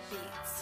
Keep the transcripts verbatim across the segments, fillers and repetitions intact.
beats.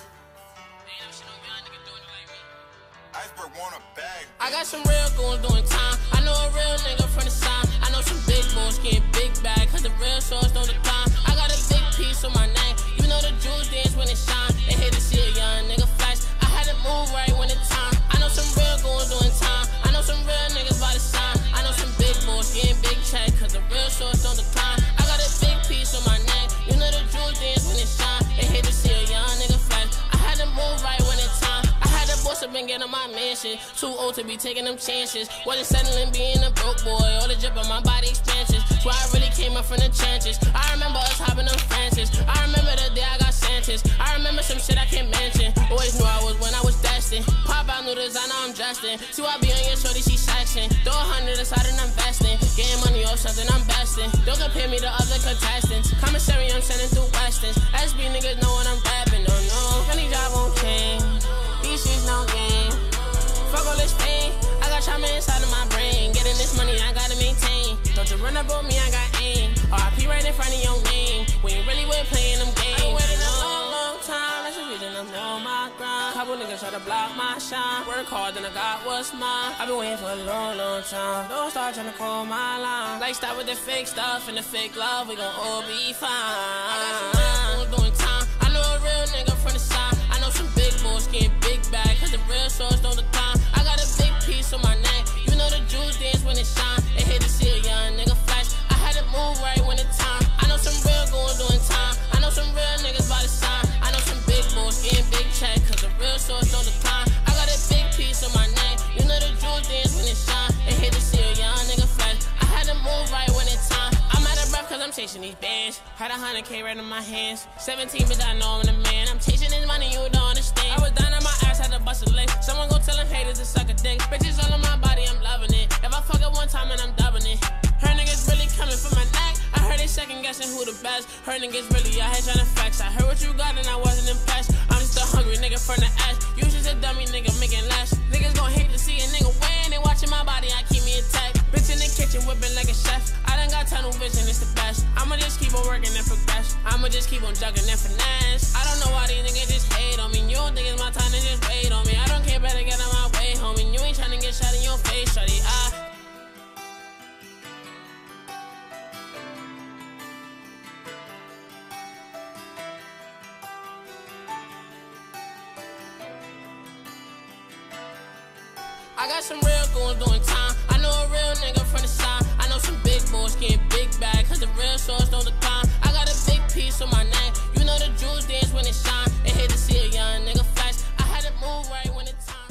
I got some real goons doing time. I know a real nigga from the sign. I know some big boys getting big bag, cause the real source don't decline. I got a big piece on my name. You know the jewels dance when it shine. They hate to see a young nigga flash. I had to move right when it's time. I know some real goons doing time. I know some real niggas by the sign. I know some big boys getting big check, cause the real source don't decline. I got a big piece on my name. You know the jewels dance when it shine. They hate to see a young nigga flash. I had to move right when it's time. I had to boss up and get on my mansion. Too old to be taking them chances. Wasn't settling being a broke boy. All the drip on my body expansions. That's why I really came up from the trenches. I remember us hopping on Francis. I remember the day I got Santas. I remember some shit I can't mention. Always knew I was when I was destined. Pop out new design, now I'm dressed in. See why I be on your shorty, she sexing. Throw a hundred aside and I'm investing. Getting money off something I'm besting. Don't compare me to other contestants. Commissary, I'm sending through Westons. S B niggas know when I'm rapping. Oh no, any job on king. These shit's no game. Fuck all this pain. I got trauma inside of my brain. Getting this money, I gotta maintain. Don't you run up on me, I got aim. R I P right in front of your name. We ain't really with playing them games. I waited a long, long time. That's the reason I'm on my grind. Couple niggas try to block my shine. Work hard, then I got what's mine. I've been waiting for a long, long time. Don't start trying to call my line. Like, stop with the fake stuff and the fake love. We gon' all be fine. I got some real doing time. I know a real nigga from the side. I know some big boys getting big bag, cause the real source don't decline. I got a big piece on my neck. You know the jewels dance when it shine. They hate to see a young nigga flash. I had to move right when it's time. I know some real goons doing time. I know some real niggas by the sign. I know some big boys getting big check, cause the real source don't decline. I got a big piece on my neck. You know the jewels dance when it shine. They hate to see a young nigga flash. I had to move right when it's time. I'm out of breath cause I'm chasing these bands. Had a hundred K right in my hands. seventeen, bitch, I know I'm the man. I'm chasing this money, you don't understand. I was down on my ass, had to bust a leg. Someone go tell them haters to suck a dick. Bitches all on my body, I'm loving it. If I fuck it one time and I'm dubbing it. Her niggas really coming for my neck. I heard they second guessing who the best. Her niggas really out here trying to flex. I heard what you got and I wasn't impressed. I'm just a hungry nigga from the ass. You just a dummy nigga making less. Niggas gon' hate to see a nigga win. They watching my body, I keep me intact. Bitch in the kitchen whipping like a chef. I done got tunnel vision, it's the best. I'ma just keep on working and progress. I'ma just keep on juggling and finesse. I don't know why these niggas just hate on me. You don't think it's my time to just wait on me. I don't care, better get on my way, homie. You ain't trying to get shot in your face, shawty. I I got some real goons doing time. I know a real nigga from the side. I know some big boys getting big bag, cause the real source don't decline. I got a big piece on my neck. You know the jewels dance when it shine. They hate to see a young nigga flash. I had to move right when it's time.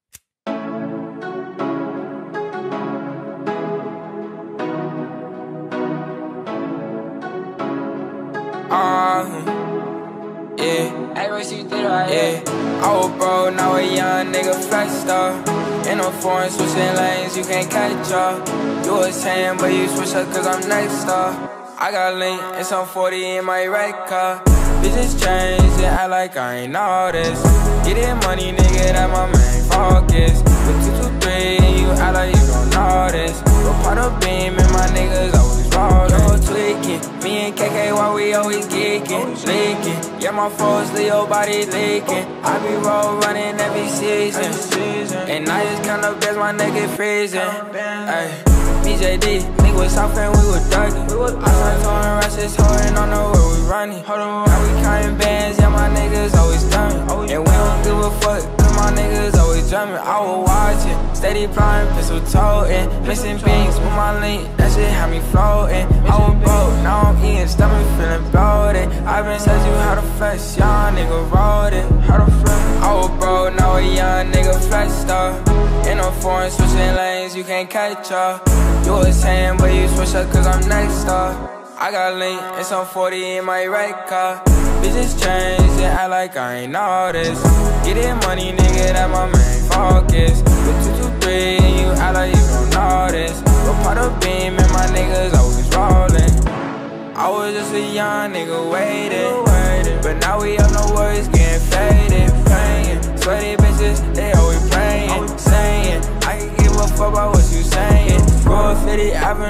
Uh, yeah, yeah. I was broke, now a young nigga flexed up. In a foreign switching lanes, you can't catch up. You was saying, but you switch up cause I'm next up. I got link and some forty in my right car. Bitches change and act like I ain't all this. Get it money, nigga, that my main focus. With two two three and you act like you don't know this. Go part of beam and my niggas always rollin'. Yo, tweaking, me and K K, why we always geeking, leaking. Yeah, my foes, Leo body leaking. I be roll running every season. And I just count up as my nigga freezing. Ay, B J D, nigga was south and we was thugging. I started throwing rushes, holding on the where we running. Now we counting bands, yeah, my niggas always dumbing. And we don't give a fuck, cause my niggas always drumming. I was watching, steady blind, pistol toting. Missing beans with my link, that shit had me floating. I was broke, now I'm eating, stomach feeling bloated. I been said you how to flex, young nigga wrote it. How to flex? I was broke, now a young nigga flexed up. In a foreign switching lanes, you can't catch up. You was saying, but you switch up cause I'm next up. I got link and some forty in my right car. Bitches change and act like I ain't all this. Get it money, nigga, that my main focus. With two two three and you act like you don't know this. Go part of beam and my niggas always rollin'. I was just a young nigga waiting, but now we up, no worries, getting faded, playing. Sweaty bitches, they always playing, saying I can give a fuck about what you saying. Go Fifth Avenue,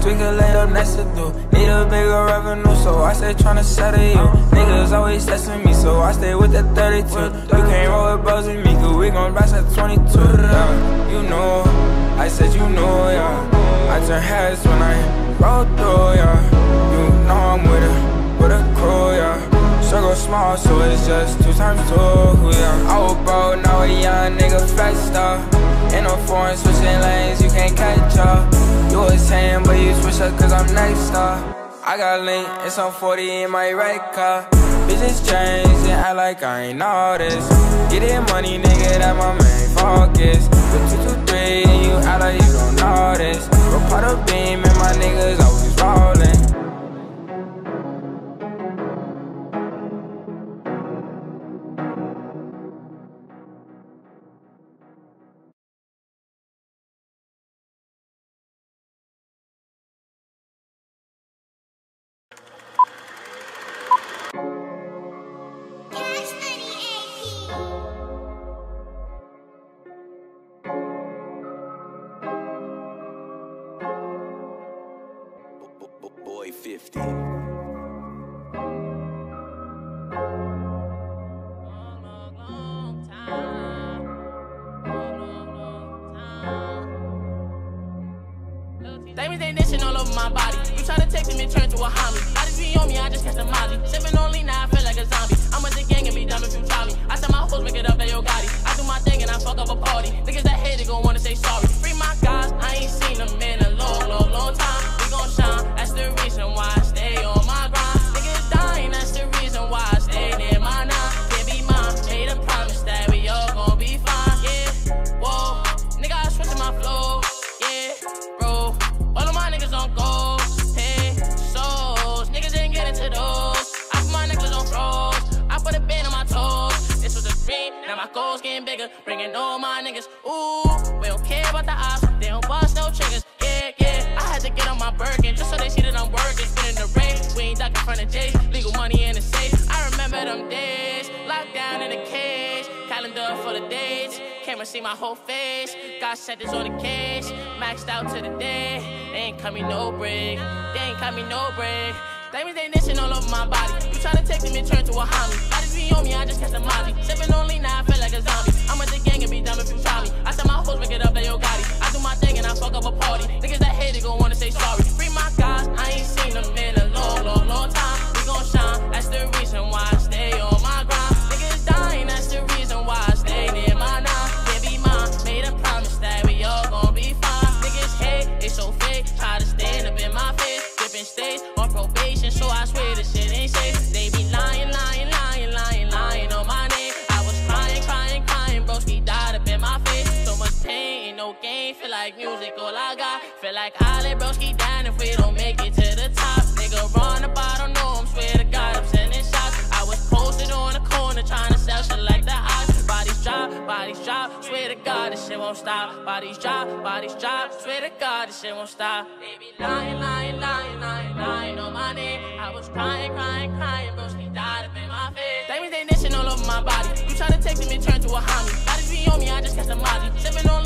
Twinkle laid up next to do. Need a bigger revenue, so I stay tryna settle you. Niggas always testing me, so I stay with the thirty-two. You can't roll with bros with me, cause we gon' blast at twenty-two. Yeah, you know, I said you know, yeah. I turn heads when I roll through, yeah. You know I'm with a, with a crew, yeah. Circle small, so it's just two times two, yeah. I was broke, now a young nigga FxTE. In no foreign, switching lanes, you can't catch up. You was saying, but you switch up cause I'm next up. I got link and some forty in my right car. Bitches change and act like I ain't all this. Get it money, nigga, that my main focus. Put two, two, three, and you act like you don't know this. Go pot a beam and my niggas always rolling. fifty. Diamonds they dishing all over my body. You try to text me and turn to a homie. Now this be on me, I just catch a molly. Sipping on lean, now I feel like a zombie. I'm with the gang and be dumb if you try me. I tell my hoes, make it up, they yo Gotti. I do my thing and I fuck up a party. Niggas that hate it gon' wanna say sorry. Free my guys, I ain't seen them in a long, long, long time. We gon' shine, that's the reason why I stay on my grind. Niggas dying, that's the reason why I stay near my nine. Can't be mine, made a promise that we all gon' be fine. Yeah, whoa, nigga, I switching my flow. Yeah, bro, all of my niggas on gold. Hey, souls, niggas ain't getting to those. I put my necklace on froze. I put a band on my toes. This was a dream, now my goals getting bigger. Bringing all my niggas. Ooh, we don't care about the ops. They don't bust no triggers. Yeah, yeah, I had to get on my Birkin just so they see that I'm working. Spinning the rain, we ain't ducking in front of Jay. Legal money in the safe. I remember them days, locked down in a cage. Calendar full of dates. Camera see my whole face. Got settings on the case. Maxed out to the day. They ain't cut me no break. They ain't cut me no break. Diamonds they dishing all over my body. You try to text me and turn to a homie. Now this be on me, I just catch a molly. Sipping on lean, now I feel like a zombie. I'm with the gang and be dumb if you try me. I tell my hoes, make it up, they yo Gotti. I do my thing and I fuck up a party. Niggas that hate it gon' wanna say sorry. Free my guys, I ain't seen them in a long, long, long time. We gon' shine, that's the reason why I stay on my grind. Niggas dying, that's the reason why I stay near my nine. Can't be mine, made a promise that we all gon' be fine. Niggas hate, they so fake, try to stand up in my face. Different states, on probation, so I swear this shit ain't safe. They be lying, lying, lying, lying, lying on my name. I was crying, crying, crying, broski died up in my face. So much pain, ain't no game, feel like music, all I got. Feel like I let broski down if we don't make it to the top. Nigga run up, I don't know him, swear to God I'm sending shots. I was posted on the corner trying to sell shit like the ox. Bodies drop, bodies drop, swear to God this shit won't stop. Bodies drop, bodies drop, swear to God this shit won't stop. They be lying, lying, lying, lying, lying on my name. I was crying, crying, crying, broski died up in my face. Diamonds they dishing all over my body. You try to text me and turn to a homie. Now this be on me, I just catch a molly. Sipping on